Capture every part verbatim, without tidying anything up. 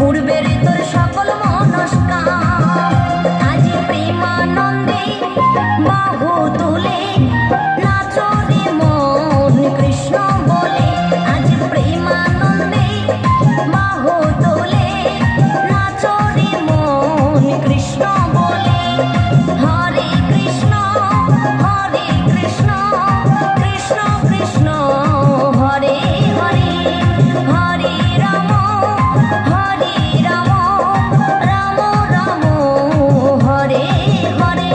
পূর্বের তোর সকল মনস্কাম আজ প্রেমানন্দে বাহু তুলে নাচো রে মন কৃষ্ণ বলে। আজ প্রেমানন্দে বাহু তুলে নাচো রে মন কৃষ্ণ বলে। হরে কৃষ্ণ হরে কৃষ্ণ কৃষ্ণ কৃষ্ণ হরে হরে, হরে রাম হরে রাম রাম রাম হরে হরে।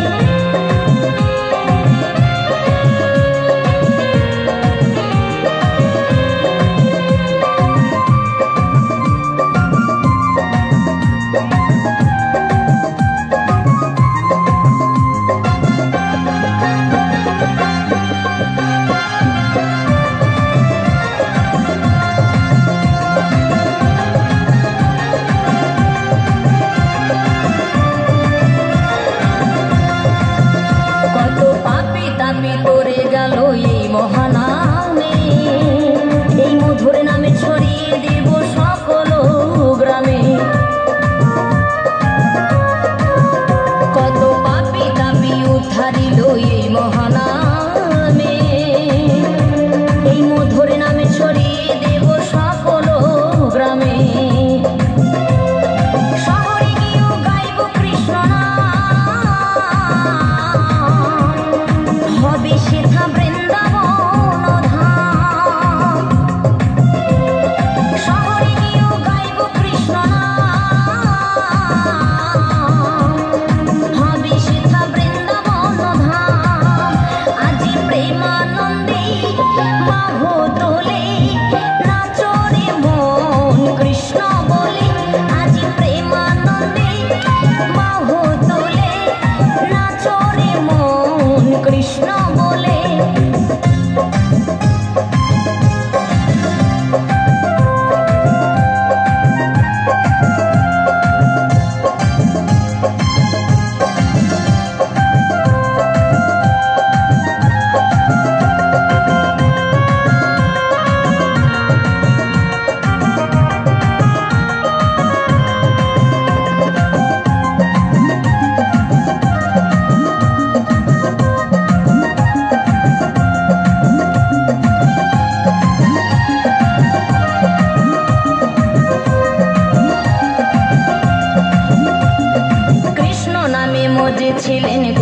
কত পাপি তাপি তোরে গেল এই মহানামে, এই মধুর নামে ছড়িয়ে দেব সকল গ্রামে। কত পাপি তাপি উদ্ধারিল এই মহানামে, এই মধুর নামে ছড়িয়ে দেব সকল গ্রামে। শহরে গিয়েও গাইব কৃষ্ণ নাম, হবে সেথা বৃন্দাবন ধাম। শহরে গিয়েও গাইব কৃষ্ণ নাম, হবে সেথা বৃন্দাবন ধাম। আজ প্রেমানন্দে বাহু তোলে নাচো রে মন কৃষ্ণ বলে। আজ প্রেমানন্দে বাহু তোলে নাচো রে মন কৃষ্ণ বলে। কৃষ্ণ নামে মজে ছিলেন